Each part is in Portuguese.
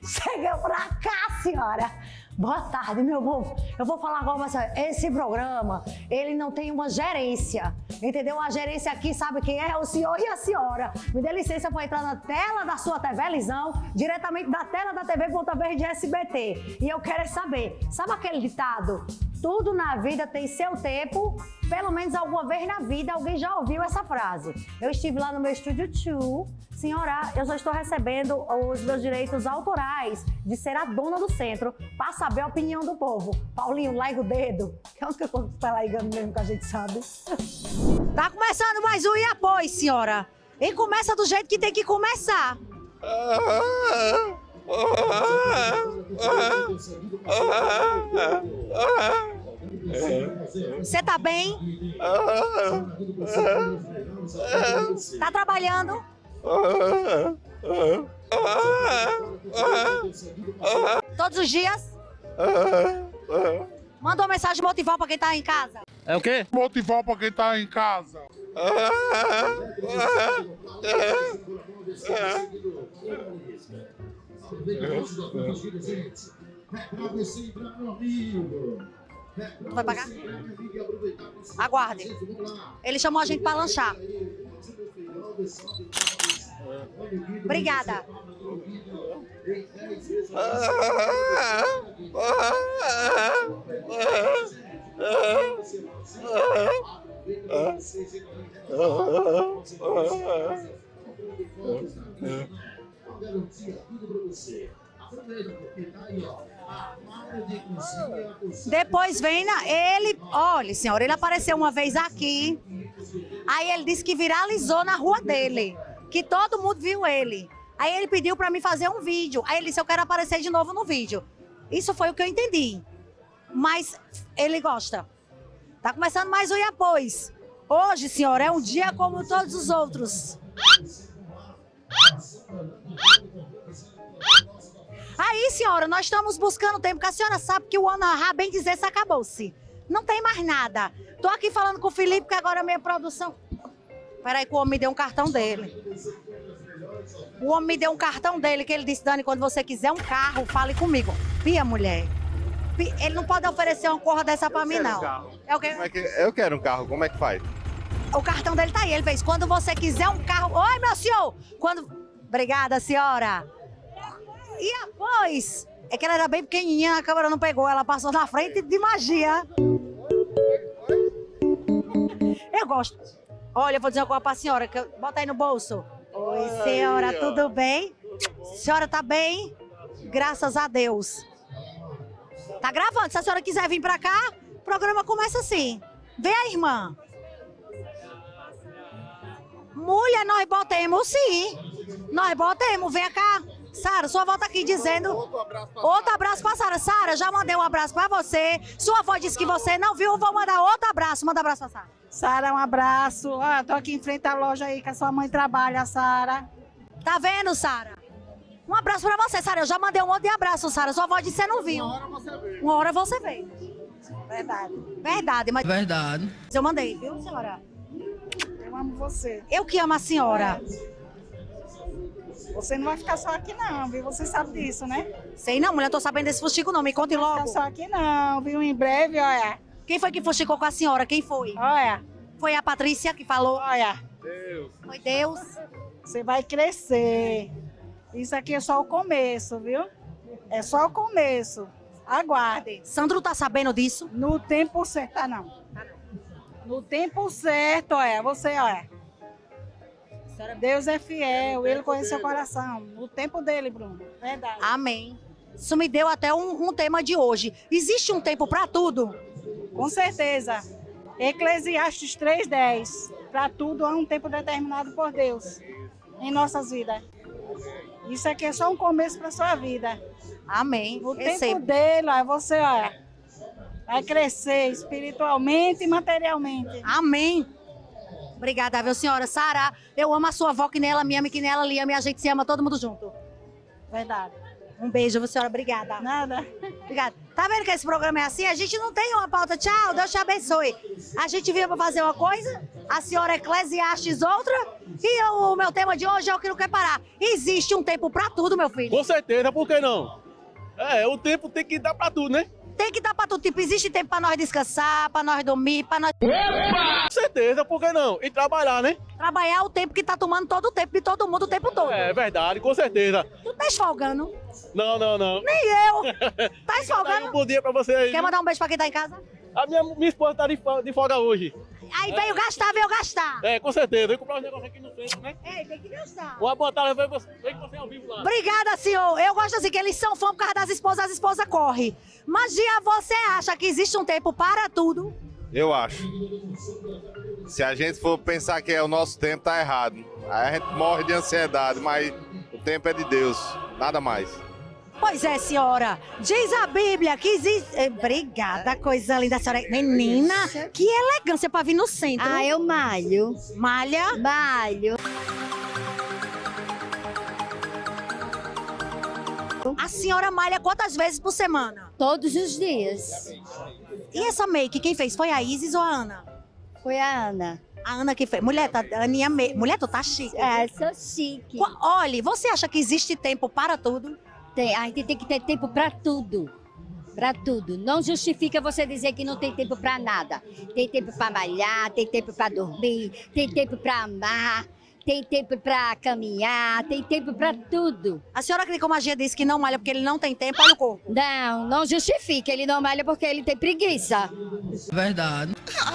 Cheguei pra cá, senhora. Boa tarde, meu povo. Eu vou falar agora, mas esse programa, ele não tem uma gerência, entendeu? A gerência aqui sabe quem é? O senhor e a senhora. Me dê licença para entrar na tela da sua televisão, diretamente da tela da TV Ponta Verde SBT. E eu quero saber, sabe aquele ditado? Tudo na vida tem seu tempo, pelo menos alguma vez na vida alguém já ouviu essa frase. Eu estive lá no meu estúdio 2, senhora, eu já estou recebendo os meus direitos autorais de ser a dona do centro para saber a opinião do povo. Paulinho, larga o dedo, que é a única coisa que está largando mesmo que a gente sabe. Tá começando mais um E Apoio, senhora. E começa do jeito que tem que começar. Você tá bem? Tá trabalhando? Todos os dias? Manda uma mensagem motival pra quem tá em casa. É o quê? Motivar pra quem tá em casa. Tu vai pagar? Aguarde. Ele chamou a gente pra lanchar. Obrigada. Depois vem ele, olha senhora, ele apareceu uma vez aqui, aí ele disse que viralizou na rua dele, que todo mundo viu ele. Aí ele pediu para mim fazer um vídeo, aí ele disse eu quero aparecer de novo no vídeo. Isso foi o que eu entendi, mas ele gosta. Tá começando mais um E Apoio. Hoje, senhora, é um dia como todos os outros. Aí, senhora, nós estamos buscando tempo, porque a senhora sabe que o ano, bem dizer, se acabou-se. Não tem mais nada. Tô aqui falando com o Felipe, que agora a minha produção... Peraí que o homem me deu um cartão dele. O homem me deu um cartão dele, que ele disse, Dani, quando você quiser um carro, fale comigo. Pia, mulher. Ele não pode oferecer uma porra dessa pra mim, não. É o quê? Eu quero um carro, como é que faz? O cartão dele tá aí, ele fez, quando você quiser um carro... Oi, meu senhor! Obrigada, senhora. E após, é que ela era bem pequenininha, a câmera não pegou, ela passou na frente de magia. Eu gosto. Olha, eu vou dizer uma coisa pra senhora, que bota aí no bolso. Oi, senhora, tudo bem? Senhora tá bem? Graças a Deus. Tá gravando, se a senhora quiser vir pra cá, o programa começa assim. Vem a irmã. Mulher, nós botemos sim. Nós botemos, vem cá. Sara, sua avó tá aqui dizendo... Outro abraço pra Sara. Sara, já mandei um abraço pra você. Sua avó disse que você não viu, vou mandar outro abraço. Manda um abraço pra Sara. Sara, um abraço. Ó, tô aqui em frente à loja aí que a sua mãe trabalha, Sara. Tá vendo, Sara? Um abraço pra você, Sara. Eu já mandei um monte de abraço, Sara. Sua avó disse que você não viu. Uma hora você veio. Uma hora você veio. Verdade. Verdade, mas... Verdade. Eu mandei, viu, senhora? Eu amo você. Eu que amo a senhora. Você não vai ficar só aqui não, viu? Você sabe disso, né? Sei não, mulher, tô sabendo desse fuxico não, me conte Não vai logo. ficar só aqui não, viu? Em breve, olha. Quem foi que fuxicou com a senhora? Quem foi? Olha, Foi a Patrícia que falou? olha. Foi Deus? Você vai crescer. Isso aqui é só o começo, viu? É só o começo. Aguarde. Sandro tá sabendo disso? No tempo certo, tá não. No tempo certo, olha, você, olha. Deus é fiel, Ele conhece seu coração. No tempo dele, Bruno. Verdade. Amém. Isso me deu até um tema de hoje. Existe um tempo para tudo? Com certeza. Eclesiastes 3:10. Para tudo há um tempo determinado por Deus em nossas vidas. Isso aqui é só um começo para sua vida. Amém. No tempo Recebo. dele, olha, você olha, vai crescer espiritualmente e materialmente. Amém. Obrigada, viu, senhora? Sara, eu amo a sua avó, que nem ela me ama, que nem ela lhe ama, e a gente se ama todo mundo junto. Verdade. Um beijo, viu, senhora? Obrigada. Nada. Obrigada. Tá vendo que esse programa é assim? A gente não tem uma pauta. Tchau, Deus te abençoe. A gente veio pra fazer uma coisa A senhora Eclesiastes outra. E o meu tema de hoje é o que não quer parar. Existe um tempo pra tudo, meu filho. Com certeza, por que não? O tempo tem que dar pra tudo, né? Tem que dar pra tudo. Tipo, existe tempo pra nós descansar, pra nós dormir, pra nós... Com certeza, por que não? E trabalhar, né? Trabalhar o tempo que tá tomando todo o tempo de todo mundo o tempo todo. É verdade, com certeza. Tu tá esfolgando? Não. Nem eu. Tá Um esfolgando? bom dia pra você aí. Quer mandar um beijo pra quem tá em casa? A minha esposa tá de folga hoje. Aí veio gastar. Com certeza. Vem comprar uns negócios aqui no centro, né? Tem que gastar. Uma boa tarde, vem você ao vivo lá. Obrigada, senhor. Eu gosto assim, que eles são fãs por causa das esposas, as esposas correm. Magia, você acha que existe um tempo para tudo? Eu acho. Se a gente for pensar que é o nosso tempo, tá errado. Aí a gente morre de ansiedade, mas o tempo é de Deus, nada mais. Pois é, senhora. Diz a Bíblia que existe... Obrigada, coisa linda, senhora. Menina, que elegância pra vir no centro. Ah, eu malho. Malha? Malho. A senhora malha quantas vezes por semana? Todos os dias. E essa make, quem fez? Foi a Isis ou a Ana? Foi a Ana. A Ana que fez. Mulher, Aninha, mulher, tu tá chique. Sou chique. Olha, você acha que existe tempo para tudo? A gente tem que ter tempo para tudo. Para tudo. Não justifica você dizer que não tem tempo para nada. Tem tempo para malhar, tem tempo para dormir, tem tempo para amar, tem tempo para caminhar, tem tempo para tudo. A senhora que como a Magia disse que não malha porque ele não tem tempo, olha o corpo. Não justifica. Ele não malha porque ele tem preguiça. Verdade.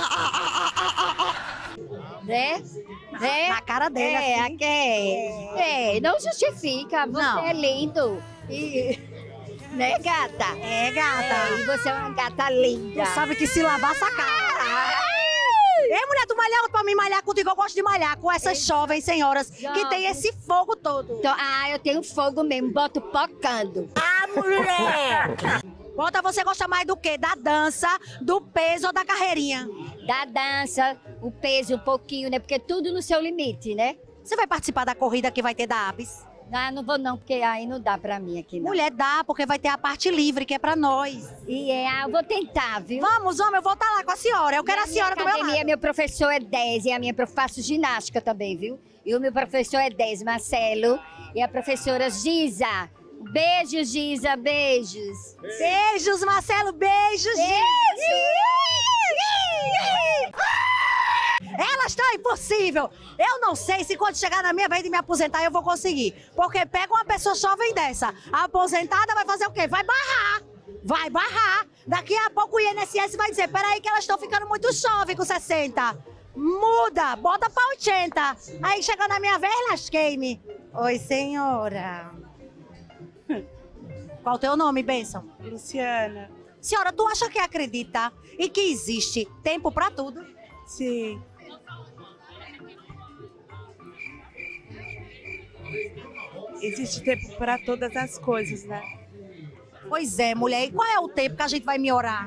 Né? Na cara dele, assim. Não justifica. Você Não. é lindo. Né, gata? É, gata. E você é uma gata linda. Tu sabe que se lavar, sacar. Ei, mulher, tu malhar pra mim malhar contigo? Eu gosto de malhar com essas jovens senhoras que tem esse fogo todo. Então, eu tenho fogo mesmo, boto pocando. Ah, mulher! Bota, você gosta mais do quê? Da dança, do peso ou da carreirinha? Da dança, o peso um pouquinho, né? Porque tudo no seu limite, né? Você vai participar da corrida que vai ter da Abis? Não vou não, porque aí não dá pra mim aqui, não. Mulher, dá, porque vai ter a parte livre, que é pra nós. Eu vou tentar, viu? Vamos, eu vou estar lá com a senhora. Eu quero a senhora do meu lado. Meu professor é 10 e faço ginástica também, viu? E o meu professor é 10, Marcelo, e a professora Giza. Beijos, Giza, beijos. Beijos, Marcelo, beijos, Giza. Elas estão impossível. Eu não sei se quando chegar na minha vez de me aposentar eu vou conseguir. Porque pega uma pessoa jovem dessa, a aposentada vai fazer o quê? Vai barrar. Vai barrar. Daqui a pouco o INSS vai dizer, peraí que elas estão ficando muito jovens com 60. Muda, bota pra 80. Aí chegou na minha vez, lasquei-me. Oi, senhora. Qual o teu nome, bênção? Luciana. Senhora, tu acha que acredita e que existe tempo pra tudo? Sim. Existe tempo para todas as coisas, né? Pois é, mulher. E qual é o tempo que a gente vai me orar?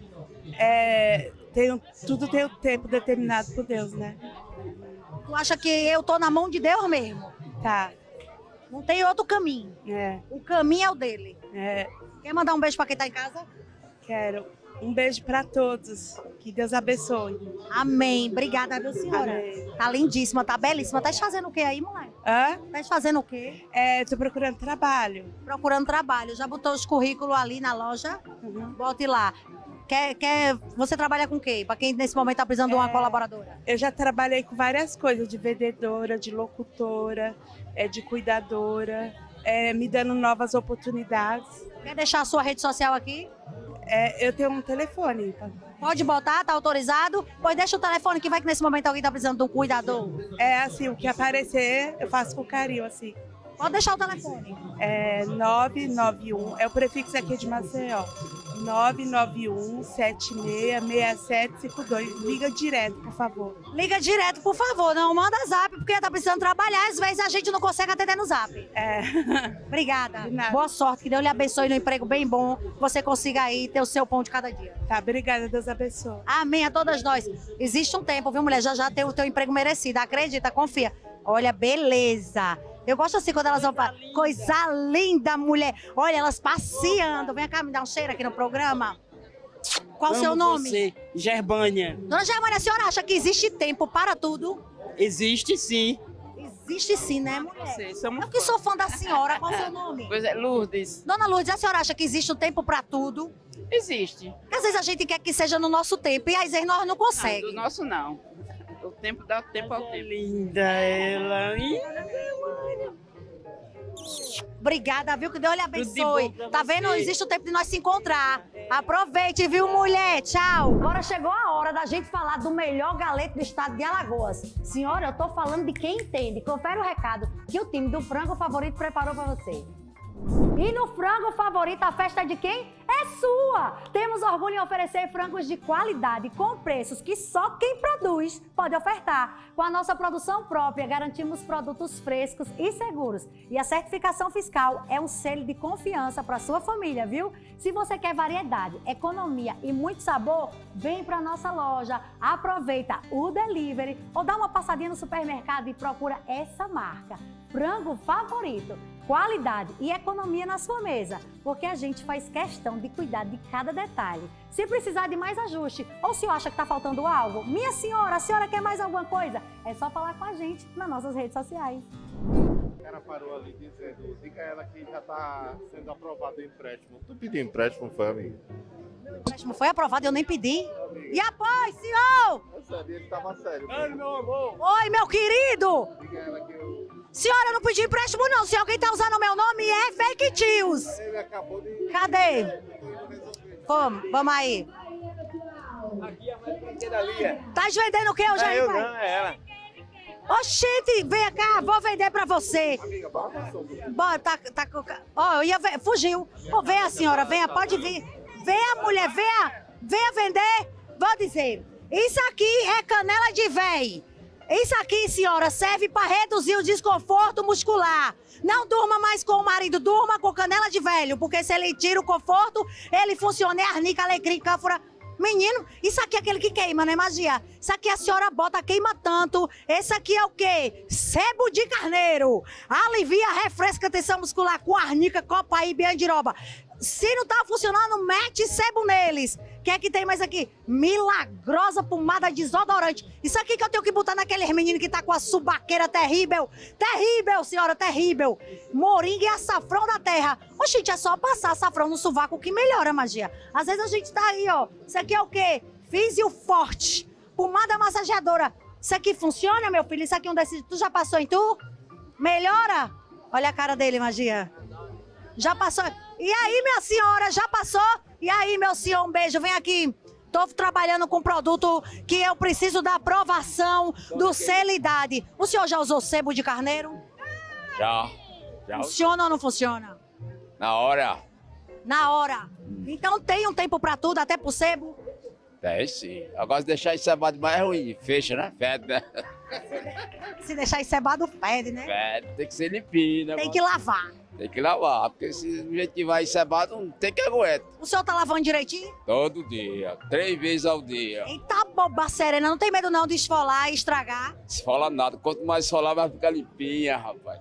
Tudo tem o tempo determinado por Deus, né? Tu acha que eu tô na mão de Deus mesmo? Tá. Não tem outro caminho. O caminho é o dele. Quer mandar um beijo pra quem tá em casa? Quero. Um beijo para todos. Que Deus abençoe. Amém. Obrigada, viu, senhora? Amém. Tá lindíssima, tá belíssima. Tá fazendo o quê aí, mulher? Hã? Tá fazendo o quê? Tô procurando trabalho. Procurando trabalho. Já botou os currículos ali na loja? Uhum. Bote lá. Você trabalha com o quê? Pra quem nesse momento tá precisando de uma colaboradora? Eu já trabalhei com várias coisas, de vendedora, de locutora, de cuidadora, me dando novas oportunidades. Quer deixar a sua rede social aqui? Eu tenho um telefone. Pode botar, tá autorizado? Pois deixa o telefone que vai que nesse momento alguém tá precisando de um cuidador. Assim, o que aparecer, eu faço com carinho, assim. Pode deixar o telefone. 991, é o prefixo aqui de Maceió. 991-766752. Liga direto, por favor. Liga direto, por favor. Não manda zap, porque tá precisando trabalhar. Às vezes a gente não consegue atender no zap. Obrigada. De nada. Boa sorte. Que Deus lhe abençoe no emprego bem bom. Que você consiga aí ter o seu pão de cada dia. Tá, obrigada. Deus abençoe. Amém a todas nós. Existe um tempo, viu, mulher? Já tem o teu emprego merecido. Acredita, confia. Olha, beleza. Eu gosto assim quando elas vão para coisa linda, mulher. Olha, elas passeando. Vem cá, me dá um cheiro aqui no programa. Qual o seu nome? Você, Gerbânia. Dona Germânia, a senhora acha que existe tempo para tudo? Existe sim. Existe sim, né, mulher? Sim, somos Eu que sou fã da senhora, qual é o seu nome? Pois é, Lourdes. Dona Lourdes, a senhora acha que existe um tempo para tudo? Existe. Porque às vezes a gente quer que seja no nosso tempo e às vezes nós não Não, do conseguimos. nosso não. O tempo dá tempo ao tempo. Linda ela. Obrigada, viu? Que Deus lhe abençoe. bom pra Tá vendo? você. Existe o tempo de nós se encontrar. Aproveite, viu, mulher? Tchau. Agora chegou a hora da gente falar do melhor galeto do estado de Alagoas. Senhora, eu tô falando de quem entende. Confere o recado que o time do Frango Favorito preparou pra você. E no Frango Favorito, a festa é de quem? É sua! Temos orgulho em oferecer frangos de qualidade com preços que só quem produz pode ofertar. Com a nossa produção própria, garantimos produtos frescos e seguros. E a certificação fiscal é um selo de confiança para sua família, viu? Se você quer variedade, economia e muito sabor, vem para nossa loja, aproveita o delivery ou dá uma passadinha no supermercado e procura essa marca. Frango Favorito. Qualidade e economia na sua mesa, porque a gente faz questão de cuidar de cada detalhe. Se precisar de mais ajuste ou se acha que está faltando algo, minha senhora, a senhora quer mais alguma coisa? É só falar com a gente nas nossas redes sociais. O cara parou ali dizendo, diga a ela que já está sendo aprovado o empréstimo. Tu pediu empréstimo, foi, amigo? O empréstimo foi aprovado, eu nem pedi. E após, senhor? Eu sabia, ele estava sério. Meu amor. Oi, meu querido! Diga a ela que eu... Senhora, eu não pedi empréstimo não. Se alguém tá usando o meu nome, é fake news. Ele acabou de... Cadê? Vamos aí. Aqui é a mais brinqueda ali. Tá vendendo o quê, ô Jair? Eu não, é ela. Oxente, vem cá, vou vender pra você. Amiga, bota só. Bora, tá com... Ó, eu ia ver, fugiu. Ô, venha, senhora, venha, pode vir. Venha, mulher, venha vender. Vou dizer, isso aqui é canela de véi. Isso aqui, senhora, serve para reduzir o desconforto muscular. Não durma mais com o marido, durma com canela de velho, porque se ele tira o conforto, ele funciona, é arnica, alecrim, cânfora. Menino, isso aqui é aquele que queima, né, magia? Isso aqui a senhora bota, queima tanto. Esse aqui é o quê? Sebo de carneiro. Alivia, refresca a tensão muscular com arnica, copaíba e andiroba. Se não tá funcionando, mete sebo neles. O que é que tem mais aqui? Milagrosa pomada desodorante. Isso aqui que eu tenho que botar naqueles meninos que tá com a subaqueira terrível. Terrível, senhora, terrível. Moringa e açafrão da terra. Oxente, é só passar açafrão no sovaco que melhora, magia. Às vezes a gente tá aí, ó. Isso aqui é o quê? Físio Forte. Pomada massageadora. Isso aqui funciona, meu filho? Isso aqui é um desses... Tu já passou em tu? Melhora? Olha a cara dele, magia. Já passou? E aí, minha senhora, já passou? E aí, meu senhor, um beijo, vem aqui. Tô trabalhando com um produto que eu preciso da aprovação do Celidade. O senhor já usou sebo de carneiro? Já. Funciona ou não funciona? Na hora. Na hora. Então tem um tempo pra tudo, até pro sebo? Tem sim. Agora se deixar encebado mais é ruim. Fecha, né? Fede, né? Se deixar encebado, fede, né? Fede, tem que ser limpinho, né? Tem que lavar. Tem que lavar, porque se o jeito que vai encebado, não tem que aguentar. O senhor tá lavando direitinho? Todo dia, 3 vezes ao dia. Eita boba serena, não tem medo não de esfolar e estragar? Se fala nada, quanto mais solar, vai ficar limpinha, rapaz.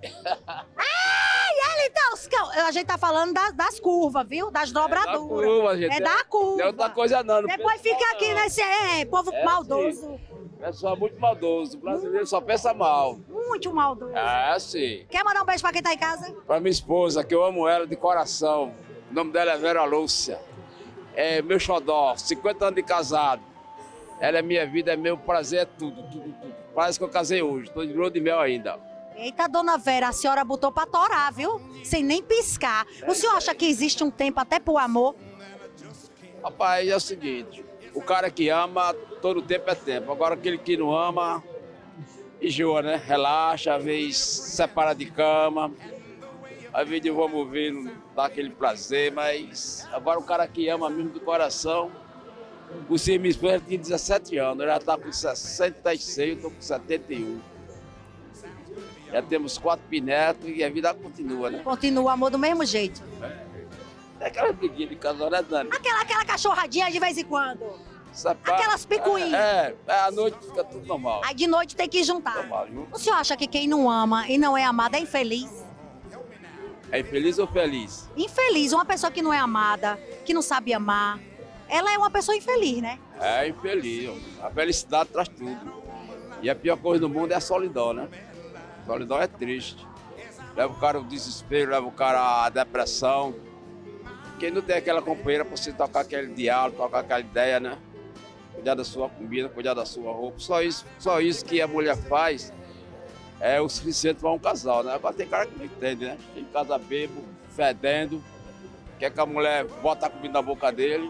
Ai, ele tá... A gente tá falando das curvas, viu? Das dobraduras. Curva, gente. É da curva. Não é outra coisa não. Depois fica aqui nesse... povo maldoso. Pessoal muito maldoso. O brasileiro só pensa mal. Muito maldoso. É, sim. Quer mandar um beijo pra quem tá em casa? Pra minha esposa, que eu amo ela de coração. O nome dela é Vera Lúcia. É meu xodó, 50 anos de casado. Ela é minha vida, é meu prazer, é tudo. Parece que eu casei hoje, tô de lua de mel ainda. Eita, dona Vera, a senhora botou pra torar, viu? Sem nem piscar. O senhor acha que existe um tempo até pro amor? Rapaz, é o seguinte, o cara que ama, todo tempo é tempo. Agora aquele que não ama, enjoa, né? Relaxa, às vezes separa de cama. Às vezes vamos ver, não dá aquele prazer, mas agora o cara que ama mesmo do coração, você minha esposa tinha 17 anos, ela está com 66, eu estou com 71. Já temos 4 pinetos e a vida continua, né? Continua o amor do mesmo jeito. É aquela briguinha de casal, né, Dani? Aquela cachorradinha de vez em quando. Separa, Aquelas picuinhas. À noite fica tudo normal. Aí de noite tem que juntar. Normal, viu? O senhor acha que quem não ama e não é amado é infeliz? É infeliz ou feliz? Infeliz, uma pessoa que não é amada, que não sabe amar, ela é uma pessoa infeliz, né? É infeliz. A felicidade traz tudo. E a pior coisa do mundo é a solidão, né? A solidão é triste. Leva o cara ao desespero, leva o cara à depressão. Quem não tem aquela companheira para você tocar aquele diálogo, tocar aquela ideia, né? Cuidar da sua comida, cuidar da sua roupa. Só isso que a mulher faz é o suficiente para um casal, né? Agora tem cara que não entende, né? Tem casa bebo, fedendo, quer que a mulher bota a comida na boca dele.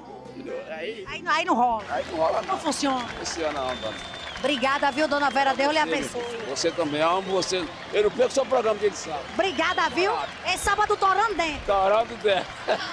Aí não rola. Aí não rola não. Não funciona. Não funciona não, dona. Obrigada, viu, dona Vera? Deus lhe abençoe. Você também, amo você. Eu não perco o seu programa dia de sábado. Obrigada, viu? É sábado torando dentro. Torando dentro.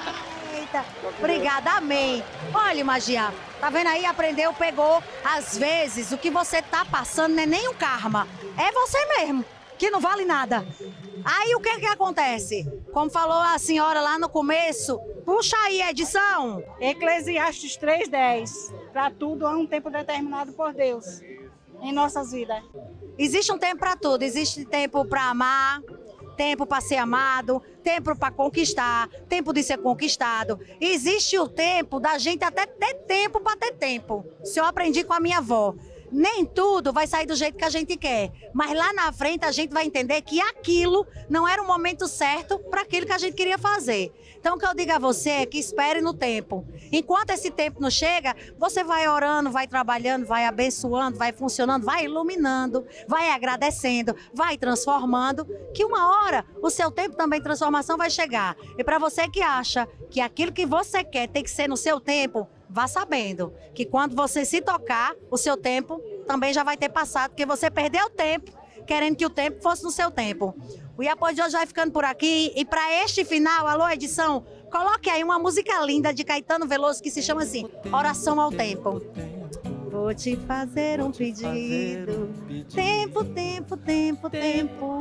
Eita, obrigada, amém. Olha, Magia, tá vendo aí? Aprendeu, pegou. Às vezes, o que você tá passando não é nem um karma. É você mesmo, que não vale nada. Aí, o que que acontece? Como falou a senhora lá no começo, puxa aí, edição. Eclesiastes 3:10. Para tudo há um tempo determinado por Deus em nossas vidas. Existe um tempo para tudo. Existe tempo para amar, tempo para ser amado, tempo para conquistar, tempo de ser conquistado. Existe o tempo da gente até ter tempo para ter tempo. Isso eu aprendi com a minha avó. Nem tudo vai sair do jeito que a gente quer, mas lá na frente a gente vai entender que aquilo não era o momento certo para aquilo que a gente queria fazer. Então o que eu digo a você é que espere no tempo. Enquanto esse tempo não chega, você vai orando, vai trabalhando, vai abençoando, vai funcionando, vai iluminando, vai agradecendo, vai transformando, que uma hora o seu tempo também de transformação vai chegar. E para você que acha que aquilo que você quer tem que ser no seu tempo, vá sabendo que quando você se tocar, o seu tempo também já vai ter passado, porque você perdeu tempo querendo que o tempo fosse no seu tempo. O Iapoio de hoje vai ficando por aqui e para este final, alô edição, coloque aí uma música linda de Caetano Veloso que se chama assim, Oração ao Tempo. Vou te fazer um pedido, tempo, tempo, tempo, tempo.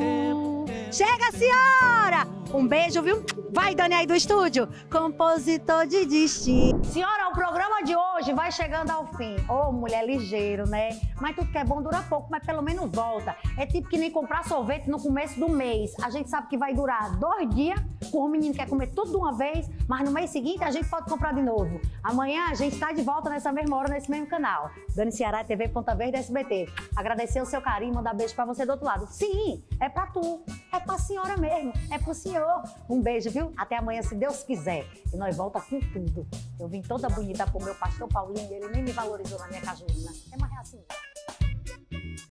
Chega, senhora! Um beijo, viu? Vai, Dani, aí do estúdio. Compositor de destino. Senhora, o programa de hoje vai chegando ao fim. Ô, mulher ligeiro, né? Mas tudo que é bom dura pouco, mas pelo menos volta. É tipo que nem comprar sorvete no começo do mês. A gente sabe que vai durar 2 dias, o menino quer comer tudo de uma vez, mas no mês seguinte a gente pode comprar de novo. Amanhã a gente está de volta nessa mesma hora, nesse mesmo canal. Dani Ceará, TV Ponta Verde, SBT. Agradecer o seu carinho, mandar beijo pra você do outro lado. Sim, é pra tu, é pra senhora mesmo, é pro senhor. Um beijo, viu? Até amanhã, se Deus quiser. E nós volta com tudo. Eu vim toda bonita com o meu pastor Paulinho, ele nem me valorizou na minha cajuína. É mais assim.